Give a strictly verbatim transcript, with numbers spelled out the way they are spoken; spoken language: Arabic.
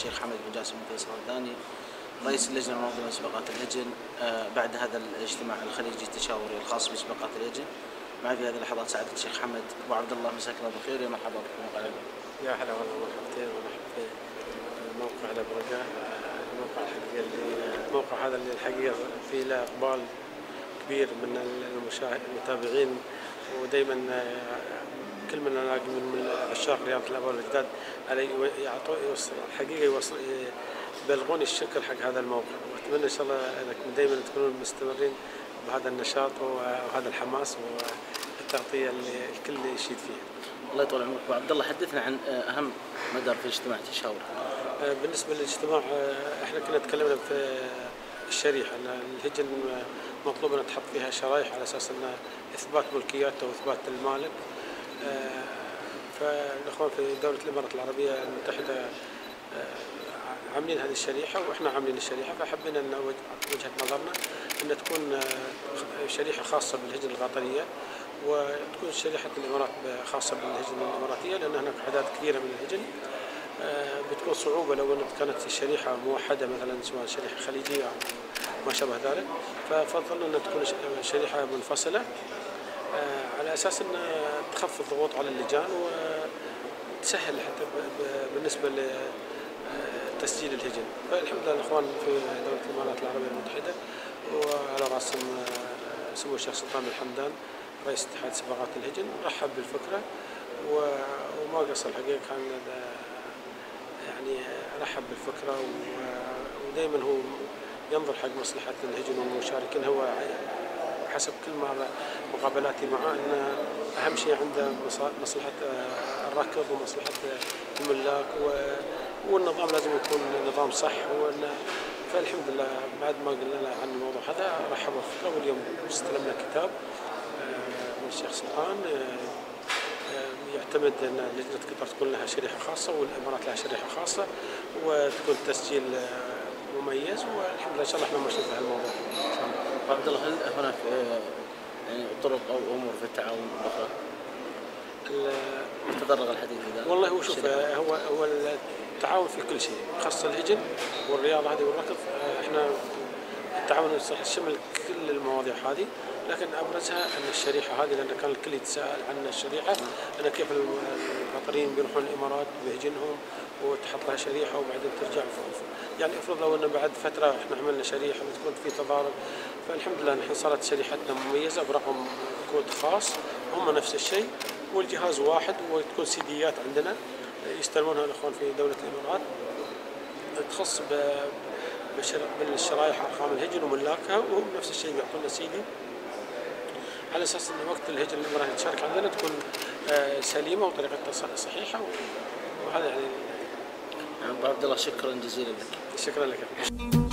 الشيخ حمد بن جاسم بن فيصل الثاني رئيس اللجنة المنظمة لسباقات الهجن بعد هذا الاجتماع الخليجي التشاوري الخاص بسباقات الهجن. معي في هذه اللحظات سعادة الشيخ حمد أبو عبد الله، مساك الله بالخير، يا مرحبا بكم موقع العبر. يا هلا والله، مرحبتين ومرحبا في موقع العبر. الموقع الحقيقة اللي الموقع هذا اللي الحقيقة فيه له إقبال كبير من المشاهد المتابعين، ودائما كل من نلاقي من عشاق رياضة الآباء والأجداد يعطوا يوصل الحقيقة يوصل يبلغون الشكر حق هذا الموقع، وأتمنى إن شاء الله أنكم دائما تكونون مستمرين بهذا النشاط وهذا الحماس والتغطية اللي الكل يشيد فيها. الله يطول عمرك أبو عبد الله، حدثنا عن أهم مدار في الاجتماع التشاوري. بالنسبة للاجتماع احنا كنا تكلمنا في الشريحة ان الهجن مطلوب ان تحط فيها شرائح على اساس ان اثبات ملكياته واثبات المالك. فالاخوان في دولة الامارات العربية المتحدة عاملين هذه الشريحة واحنا عاملين الشريحة، فحبينا ان وجهة نظرنا ان تكون شريحة خاصة بالهجن القطرية وتكون شريحة الامارات خاصة بالهجن الاماراتية، لان هناك اعداد كثيرة من الهجن. بتكون صعوبة لو أن كانت الشريحة موحدة مثلا سواء شريحة خليجية أو ما شابه ذلك، ففضلنا أن تكون شريحة منفصلة على أساس أن تخفض الضغوط على اللجان وتسهل حتى بالنسبة لتسجيل الهجن. فالحمد لله الإخوان في دولة الإمارات العربية المتحدة وعلى رأسهم سمو الشيخ سلطان بن حمدان رئيس اتحاد سباقات الهجن رحب بالفكرة وما قصر الحقيقة، كان يعني رحب بالفكرة ودائما هو ينظر حق مصلحة الهجن والمشاركين. هو حسب كل ما مقابلاتي معه أن أهم شيء عنده مصلحة الركض ومصلحة الملاك، والنظام لازم يكون نظام صح. فالحمد لله بعد ما قلنا له عن الموضوع هذا رحب بالفكرة، واليوم استلمنا كتاب من الشيخ سلطان يعتمد ان لجنه قطر تكون لها شريحه خاصه والامارات لها شريحه خاصه وتكون تسجيل مميز، والحمد لله ان شاء الله احنا ماشيين في هالموضوع. عبد الله، هل هناك يعني طرق او امور في التعاون الاخرى؟ تطرق الحديث اذا والله هو شوف هو هو التعاون في كل شيء، خاصه الهجن والرياضه هذه والركض. احنا التعاون يشمل كل المواضيع هذه، لكن ابرزها ان الشريحه هذه، لان كان الكل يتساءل عن الشريحه ان كيف القطريين بيروحون الامارات بهجنهم وتحط لها شريحه وبعدين ترجع. يعني افرض لو ان بعد فتره احنا عملنا شريحه بتكون في تضارب. فالحمد لله نحن صارت شريحتنا مميزه برقم كود خاص، هم نفس الشيء والجهاز واحد، وتكون سيديات عندنا يستلمونها الاخوان في دوله الامارات تخص بالشرائح ارقام الهجن وملاكها، وهم نفس الشيء بيعطونا سيدي على اساس ان وقت الهجن الاماراتي تشارك عندنا تكون سليمه وطريقتها صحيحه. وهذا يعني ابو عبد الله شكرا جزيلا لك. شكرا لك.